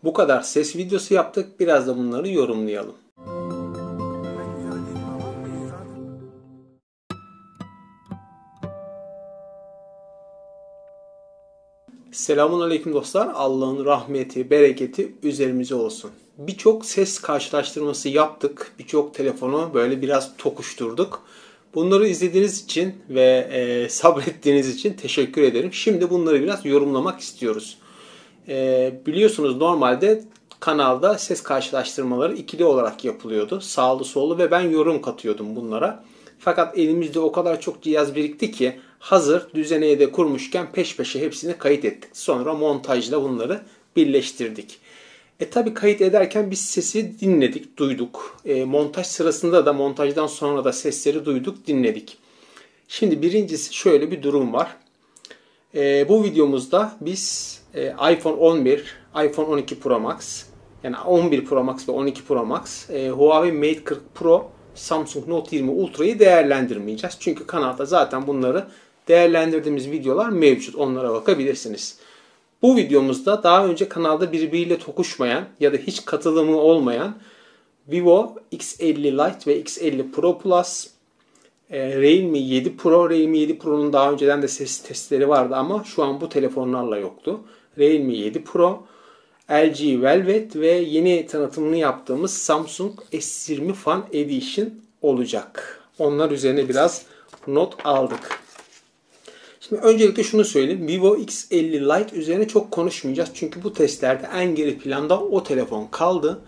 Bu kadar ses videosu yaptık. Biraz da bunları yorumlayalım. Selamun aleyküm dostlar. Allah'ın rahmeti, bereketi üzerimize olsun. Birçok ses karşılaştırması yaptık. Birçok telefonu böyle biraz tokuşturduk. Bunları izlediğiniz için ve sabrettiğiniz için teşekkür ederim. Şimdi bunları biraz yorumlamak istiyoruz. Biliyorsunuz normalde kanalda ses karşılaştırmaları ikili olarak yapılıyordu. Sağlı sollu ve ben yorum katıyordum bunlara. Fakat elimizde o kadar çok cihaz birikti ki hazır düzeneyi de kurmuşken peş peşe hepsini kayıt ettik. Sonra montajla bunları birleştirdik. Tabi kayıt ederken biz sesi dinledik, duyduk. Montaj sırasında da montajdan sonra da sesleri duyduk, dinledik. Şimdi birincisi şöyle bir durum var. Bu videomuzda biz iPhone 11, iPhone 12 Pro Max, yani 11 Pro Max ve 12 Pro Max, Huawei Mate 40 Pro, Samsung Note 20 Ultra'yı değerlendirmeyeceğiz. Çünkü kanalda zaten bunları değerlendirdiğimiz videolar mevcut. Onlara bakabilirsiniz. Bu videomuzda daha önce kanalda birbiriyle tokuşmayan ya da hiç katılımı olmayan Vivo X50 Lite ve X50 Pro Plus, Realme 7 Pro, Realme 7 Pro'nun daha önceden de ses testleri vardı ama şu an bu telefonlarla yoktu. Realme 7 Pro, LG Velvet ve yeni tanıtımını yaptığımız Samsung S20 Fan Edition olacak. Onlar üzerine biraz not aldık. Şimdi öncelikle şunu söyleyeyim. Vivo X50 Lite üzerine çok konuşmayacağız. Çünkü bu testlerde en geri planda o telefon kaldı.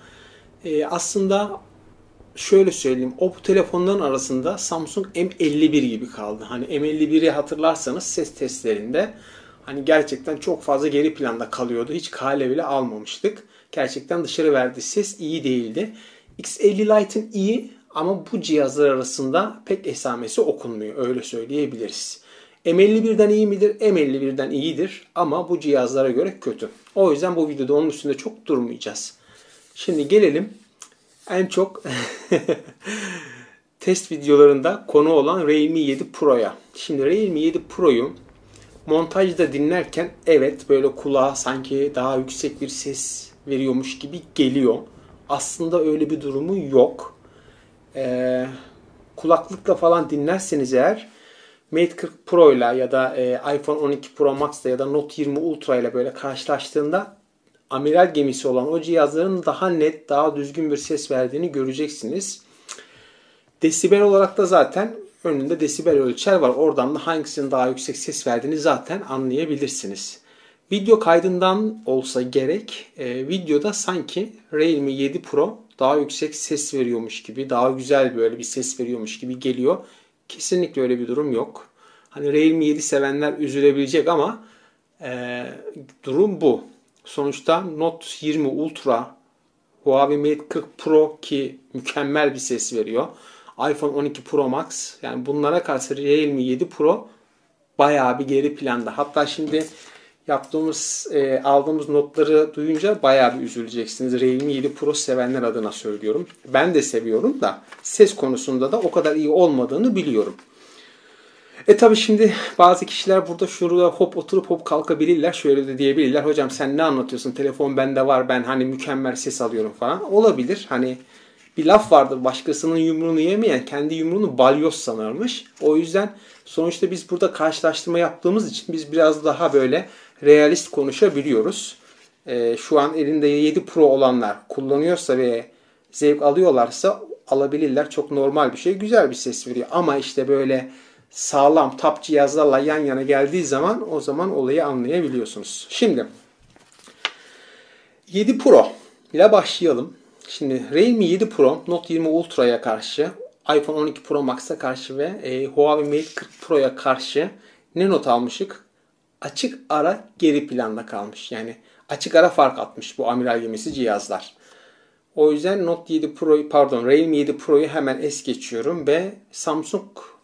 Aslında şöyle söyleyeyim. O bu telefonların arasında Samsung M51 gibi kaldı. Hani M51'i hatırlarsanız ses testlerinde hani gerçekten çok fazla geri planda kalıyordu. Hiç kale bile almamıştık. Gerçekten dışarı verdiği ses iyi değildi. X50 Lite'ın iyi ama bu cihazlar arasında pek esamesi okunmuyor. Öyle söyleyebiliriz. M51'den iyi midir? M51'den iyidir ama bu cihazlara göre kötü. O yüzden bu videoda onun üstünde çok durmayacağız. Şimdi gelelim en çok test videolarında konu olan Realme 7 Pro'ya. Şimdi Realme 7 Pro'yu montajda dinlerken evet böyle kulağa sanki daha yüksek bir ses veriyormuş gibi geliyor. Aslında öyle bir durumu yok. Kulaklıkla falan dinlerseniz eğer Mate 40 Pro ile ya da iPhone 12 Pro Max ile ya da Note 20 Ultra ile böyle karşılaştığında amiral gemisi olan o cihazların daha net, daha düzgün bir ses verdiğini göreceksiniz. Desibel olarak da zaten önünde desibel ölçer var. Oradan da hangisinin daha yüksek ses verdiğini zaten anlayabilirsiniz. Video kaydından olsa gerek, videoda sanki Realme 7 Pro daha yüksek ses veriyormuş gibi, daha güzel böyle bir ses veriyormuş gibi geliyor. Kesinlikle öyle bir durum yok. Hani Realme 7 sevenler üzülebilecek ama durum bu. Sonuçta Note 20 Ultra, Huawei Mate 40 Pro ki mükemmel bir ses veriyor. iPhone 12 Pro Max, yani bunlara karşı Realme 7 Pro bayağı bir geri planda. Hatta şimdi aldığımız notları duyunca bayağı bir üzüleceksiniz. Realme 7 Pro sevenler adına söylüyorum. Ben de seviyorum da ses konusunda da o kadar iyi olmadığını biliyorum. Tabi şimdi bazı kişiler burada şurada hop oturup hop kalkabilirler. Şöyle de diyebilirler. Hocam sen ne anlatıyorsun? Telefon bende var. Ben hani mükemmel ses alıyorum falan. Olabilir. Hani bir laf vardır. Başkasının yumruğunu yemeyen kendi yumruğunu balyoz sanarmış. O yüzden sonuçta biz burada karşılaştırma yaptığımız için biz biraz daha böyle realist konuşabiliyoruz. Şu an elinde 7 Pro olanlar kullanıyorsa ve zevk alıyorlarsa alabilirler. Çok normal bir şey. Güzel bir ses veriyor. Ama işte böyle sağlam tap cihazlarla yan yana geldiği zaman o zaman olayı anlayabiliyorsunuz. Şimdi 7 Pro ile başlayalım. Şimdi Realme 7 Pro, Note 20 Ultra'ya karşı, iPhone 12 Pro Max'a karşı ve Huawei Mate 40 Pro'ya karşı ne not almışık? Açık ara geri planda kalmış. Yani açık ara fark atmış bu amiral gemisi cihazlar. O yüzden Realme 7 Pro'yu hemen es geçiyorum ve Samsung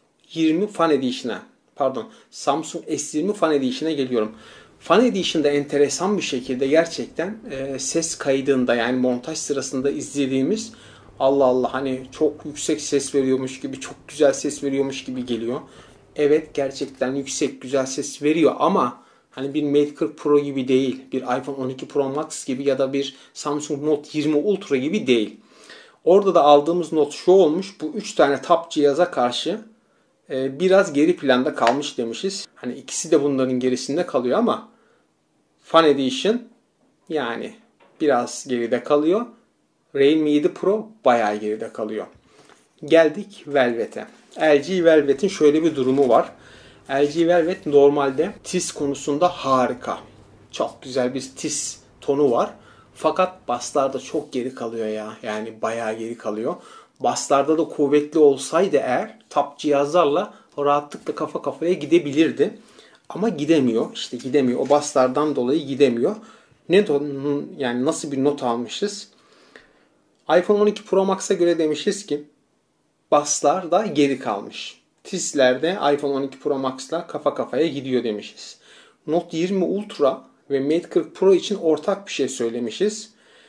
S20 Fan Edition'a geliyorum. Fan Edition'da enteresan bir şekilde gerçekten ses kaydında, yani montaj sırasında izlediğimiz Allah Allah hani çok yüksek ses veriyormuş gibi, çok güzel ses veriyormuş gibi geliyor. Evet, gerçekten yüksek güzel ses veriyor ama Hani bir Mate 40 Pro gibi değil, bir iPhone 12 Pro Max gibi ya da bir Samsung Note 20 Ultra gibi değil. Orada da aldığımız not şu olmuş, bu 3 tane Tab cihaza karşı biraz geri planda kalmış demişiz. Hani ikisi de bunların gerisinde kalıyor ama Fan Edition yani biraz geride kalıyor. Realme 7 Pro bayağı geride kalıyor. Geldik Velvet'e. LG Velvet'in şöyle bir durumu var. LG Velvet normalde tiz konusunda harika. Çok güzel bir tiz tonu var. Fakat basslarda çok geri kalıyor ya. Yani bayağı geri kalıyor. Basslarda da kuvvetli olsaydı eğer Tab cihazlarla rahatlıkla kafa kafaya gidebilirdi. Ama gidemiyor. İşte gidemiyor. O basslardan dolayı gidemiyor. Yani nasıl bir not almışız? iPhone 12 Pro Max'a göre demişiz ki basslar da geri kalmış. Tizlerde iPhone 12 Pro Max'la kafa kafaya gidiyor demişiz. Note 20 Ultra ve Mate 40 Pro için ortak bir şey söylemişiz.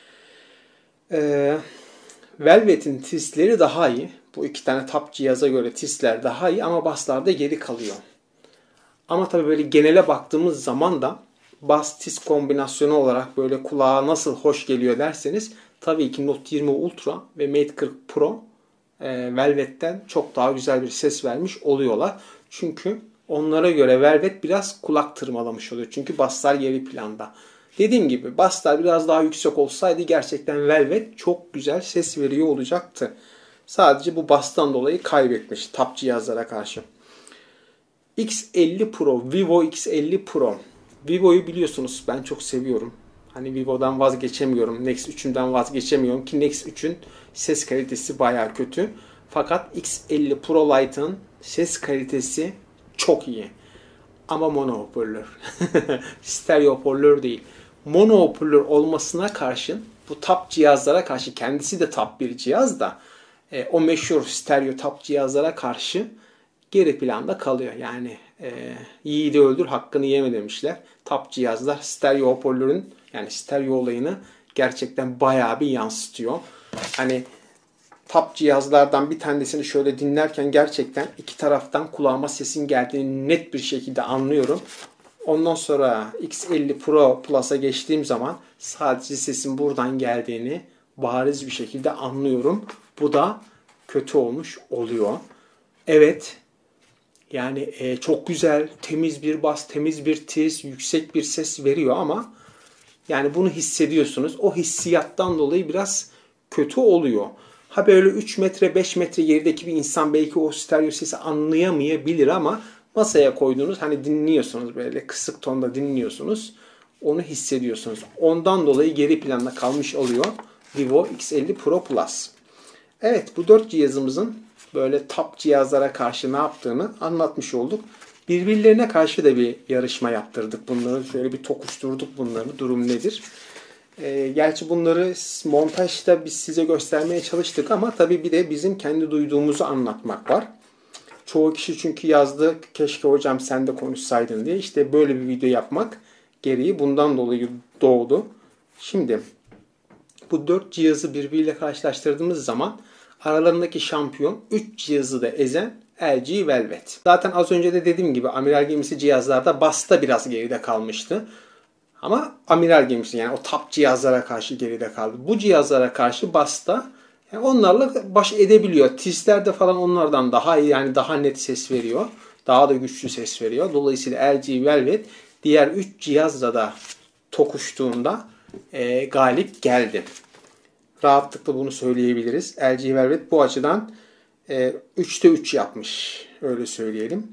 Velvet'in tizleri daha iyi. Bu iki tane Tab cihaza göre tizler daha iyi ama basslarda geri kalıyor. Ama tabii böyle genele baktığımız zaman da bass tiz kombinasyonu olarak böyle kulağa nasıl hoş geliyor derseniz tabii ki Note 20 Ultra ve Mate 40 Pro Velvet'ten çok daha güzel bir ses vermiş oluyorlar. Çünkü onlara göre Velvet biraz kulak tırmalamış oluyor. Çünkü basslar geri planda. Dediğim gibi basslar biraz daha yüksek olsaydı gerçekten Velvet çok güzel ses veriyor olacaktı. Sadece bu basstan dolayı kaybetmiş Tab cihazlara karşı. X50 Pro, Vivo X50 Pro. Vivo'yu biliyorsunuz ben çok seviyorum. Hani Vivo'dan vazgeçemiyorum. Nex 3'ümden vazgeçemiyorum ki Nex 3'ün ses kalitesi baya kötü. Fakat X50 Pro Lite'ın ses kalitesi çok iyi. Ama mono hoparlör. Stereo hoparlör değil. Mono hoparlör olmasına karşın bu Tab cihazlara karşı kendisi de Tab bir cihaz da o meşhur stereo Tab cihazlara karşı geri planda kalıyor. Yani yiğidi öldür hakkını yeme demişler. Tab cihazlar stereo hoparlörün yani stereo olayını gerçekten bayağı bir yansıtıyor. Hani Tab cihazlardan bir tanesini şöyle dinlerken gerçekten iki taraftan kulağıma sesin geldiğini net bir şekilde anlıyorum. Ondan sonra X50 Pro Plus'a geçtiğim zaman sadece sesin buradan geldiğini bariz bir şekilde anlıyorum. Bu da kötü olmuş oluyor. Evet. Yani çok güzel, temiz bir bas, temiz bir tiz, yüksek bir ses veriyor ama yani bunu hissediyorsunuz. O hissiyattan dolayı biraz kötü oluyor. Ha böyle 3 metre 5 metre gerideki bir insan belki o stereo sesi anlayamayabilir ama masaya koyduğunuz hani dinliyorsunuz böyle kısık tonda dinliyorsunuz. Onu hissediyorsunuz. Ondan dolayı geri planda kalmış oluyor Vivo X50 Pro Plus. Evet bu 4 cihazımızın böyle Tab cihazlara karşı ne yaptığını anlatmış olduk. Birbirlerine karşı da bir yarışma yaptırdık bunları. Şöyle bir tokuşturduk bunları. Durum nedir? Gerçi bunları montajda biz size göstermeye çalıştık ama tabii bir de bizim kendi duyduğumuzu anlatmak var. Çoğu kişi çünkü yazdı keşke hocam sen de konuşsaydın diye. İşte böyle bir video yapmak gereği bundan dolayı doğdu. Şimdi bu 4 cihazı birbiriyle karşılaştırdığımız zaman aralarındaki şampiyon 3 cihazı da ezen LG Velvet. Zaten az önce de dediğim gibi amiral gemisi cihazlarda basta biraz geride kalmıştı. Ama amiral gemisi yani o Tab cihazlara karşı geride kaldı. Bu cihazlara karşı basta yani onlarla baş edebiliyor. Tizlerde falan onlardan daha iyi yani daha net ses veriyor. Daha da güçlü ses veriyor. Dolayısıyla LG Velvet diğer 3 cihazla da tokuştuğunda galip geldi. Rahatlıkla bunu söyleyebiliriz. LG Velvet bu açıdan 3'te 3 yapmış. Öyle söyleyelim.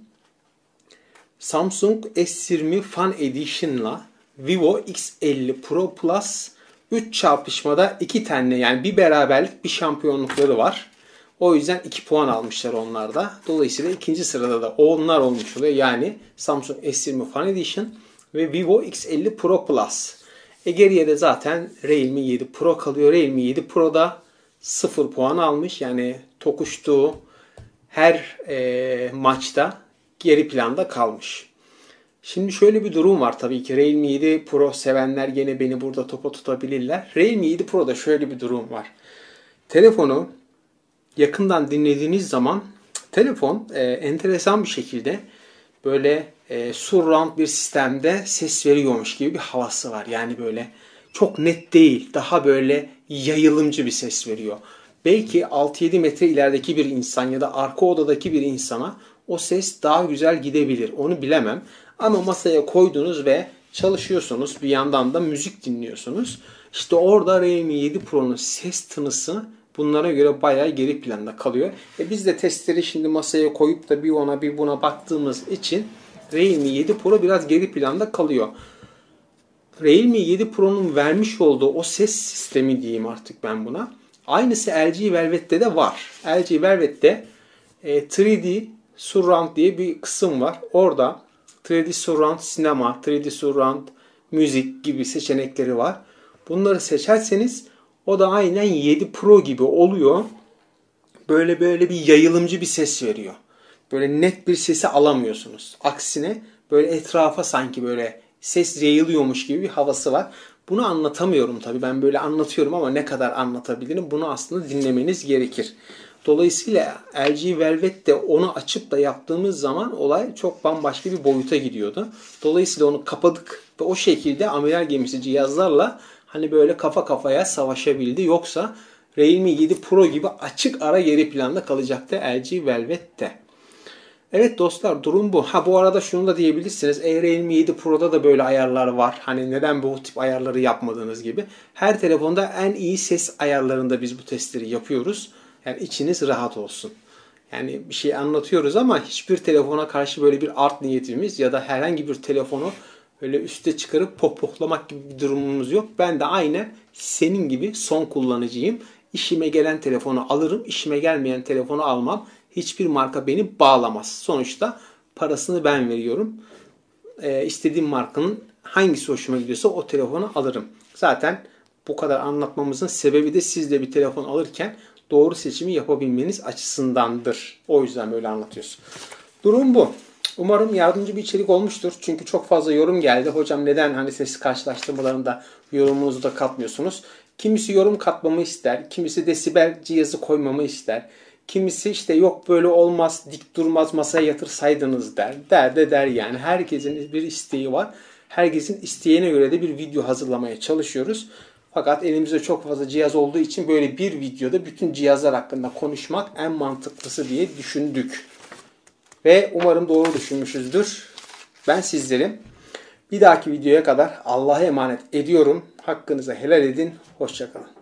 Samsung S20 Fan Edition'la Vivo X50 Pro Plus 3 çarpışmada 2 tane yani bir beraberlik bir şampiyonlukları var. O yüzden 2 puan almışlar onlar da. Dolayısıyla ikinci sırada da onlar olmuş oluyor. Yani Samsung S20 Fan Edition ve Vivo X50 Pro Plus. Geriye de zaten Realme 7 Pro kalıyor. Realme 7 Pro'da 0 puan almış. Yani tokuştuğu her maçta geri planda kalmış. Şimdi şöyle bir durum var tabii ki. Realme 7 Pro sevenler gene beni burada topa tutabilirler. Realme 7 Pro'da şöyle bir durum var. Telefonu yakından dinlediğiniz zaman telefon enteresan bir şekilde böyle surround bir sistemde ses veriyormuş gibi bir havası var. Yani böyle çok net değil, daha böyle yayılımcı bir ses veriyor. Belki 6-7 metre ilerideki bir insan ya da arka odadaki bir insana o ses daha güzel gidebilir. Onu bilemem. Ama masaya koydunuz ve çalışıyorsunuz. Bir yandan da müzik dinliyorsunuz. İşte orada Realme 7 Pro'nun ses tınısı bunlara göre bayağı geri planda kalıyor. Biz de testleri şimdi masaya koyup da bir ona bir buna baktığımız için Realme 7 Pro biraz geri planda kalıyor. Realme 7 Pro'nun vermiş olduğu o ses sistemi diyeyim artık ben buna. Aynısı LG Velvet'te de var. LG Velvet'te 3D Surround diye bir kısım var. Orada 3D Surround sinema, 3D Surround müzik gibi seçenekleri var. Bunları seçerseniz o da aynen 7 Pro gibi oluyor. Böyle bir yayılımcı bir ses veriyor. Böyle net bir sesi alamıyorsunuz. Aksine böyle etrafa sanki böyle ses yayılıyormuş gibi bir havası var. Bunu anlatamıyorum tabii. Ben böyle anlatıyorum ama ne kadar anlatabilirim bunu aslında dinlemeniz gerekir. Dolayısıyla LG Velvet'te onu açıp da yaptığımız zaman olay çok bambaşka bir boyuta gidiyordu. Dolayısıyla onu kapadık ve o şekilde amiral gemisi cihazlarla hani böyle kafa kafaya savaşabildi. Yoksa Realme 7 Pro gibi açık ara geri planda kalacaktı LG Velvet'te. Evet dostlar, durum bu. Bu arada şunu da diyebilirsiniz. Realme 7 Pro'da da böyle ayarlar var. Hani neden bu tip ayarları yapmadığınız gibi. Her telefonda en iyi ses ayarlarında biz bu testleri yapıyoruz. Yani içiniz rahat olsun. Yani bir şey anlatıyoruz ama hiçbir telefona karşı böyle bir art niyetimiz ya da herhangi bir telefonu öyle üste çıkarıp pohpohlamak gibi bir durumumuz yok. Ben de aynen senin gibi son kullanıcıyım. İşime gelen telefonu alırım, işime gelmeyen telefonu almam. Hiçbir marka beni bağlamaz. Sonuçta parasını ben veriyorum. İstediğim markanın hangisi hoşuma gidiyorsa o telefonu alırım. Zaten bu kadar anlatmamızın sebebi de siz de bir telefon alırken doğru seçimi yapabilmeniz açısındandır. O yüzden böyle anlatıyoruz. Durum bu. Umarım yardımcı bir içerik olmuştur. Çünkü çok fazla yorum geldi. Hocam neden hani ses karşılaştırmalarında yorumunuzu da katmıyorsunuz? Kimisi yorum katmamı ister. Kimisi desibel cihazı koymamı ister. Kimisi işte yok böyle olmaz, dik durmaz, masaya yatırsaydınız der. Der yani. Herkesin bir isteği var. Herkesin isteğine göre de bir video hazırlamaya çalışıyoruz. Fakat elimizde çok fazla cihaz olduğu için böyle bir videoda bütün cihazlar hakkında konuşmak en mantıklısı diye düşündük. Ve umarım doğru düşünmüşüzdür. Ben sizlerin. Bir dahaki videoya kadar Allah'a emanet ediyorum. Hakkınızı helal edin. Hoşça kalın.